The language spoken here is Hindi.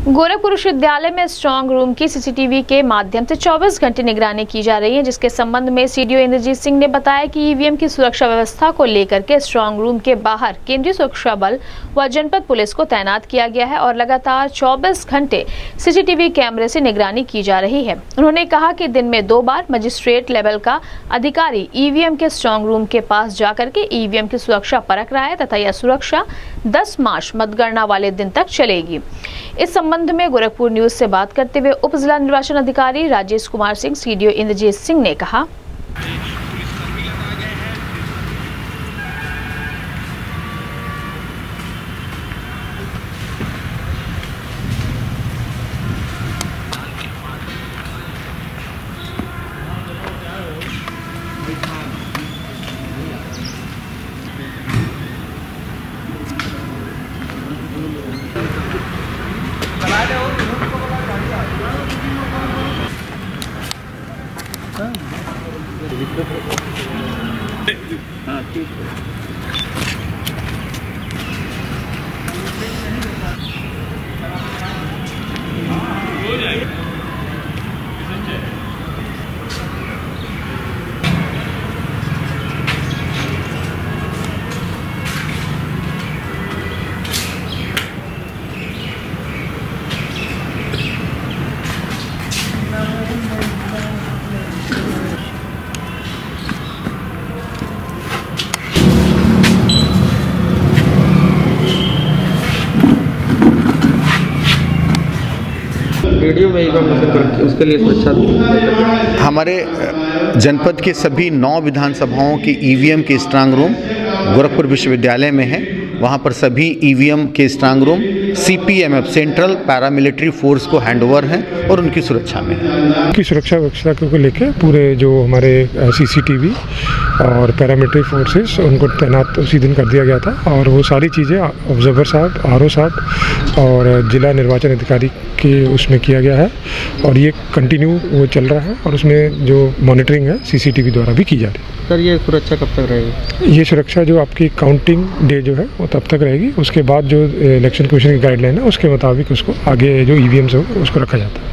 गोरखपुर विश्वविद्यालय में स्ट्रांग रूम की सीसीटीवी के माध्यम से 24 घंटे निगरानी की जा रही है, जिसके संबंध में सीडीओ इंद्रजीत सिंह ने बताया कि ईवीएम की सुरक्षा व्यवस्था को लेकर के स्ट्रांग रूम के बाहर केंद्रीय सुरक्षा बल व जनपद पुलिस को तैनात किया गया है और लगातार 24 घंटे सीसीटीवी कैमरे से निगरानी की जा रही है। उन्होंने कहा कि दिन में 2 बार मजिस्ट्रेट लेवल का अधिकारी ईवीएम के स्ट्रांग रूम के पास जाकर के ईवीएम की सुरक्षा परख रहा है तथा यह सुरक्षा 10 मार्च मतगणना वाले दिन तक चलेगी। इस संबंध में गोरखपुर न्यूज से बात करते हुए उप जिला निर्वाचन अधिकारी राजेश कुमार सिंह, सीडीओ इंद्रजीत सिंह ने कहा, हाँ ठीक है। रेडियो में उसके लिए सुरक्षा हमारे जनपद के सभी 9 विधानसभाओं की ईवीएम के स्ट्रांग रूम गोरखपुर विश्वविद्यालय में है। वहाँ पर सभी ईवीएम के strong room CPMF central paramilitary force को हैंडओवर हैं और उनकी सुरक्षा में है। उनकी सुरक्षा व्यवस्था को लेकर पूरे जो हमारे सीसीटीवी और पैरामिलिट्री फोर्सेस उनको तैनात उसी दिन कर दिया गया था और वो सारी चीज़ें ऑब्जर्वर साहब, आरओ साहब और जिला निर्वाचन अधिकारी के उसमें किया गया है और ये कंटिन्यू वो चल रहा है और उसमें जो मॉनिटरिंग है सीसीटीवी द्वारा भी की जा रही है। सर, ये सुरक्षा कब तक रहेगी? ये सुरक्षा जो आपकी काउंटिंग डे जो है वो तब तक रहेगी। उसके बाद जो इलेक्शन कमीशन की गाइडलाइन है उसके मुताबिक उसको आगे जो ईवीएम्स हो उसको रखा जाता है।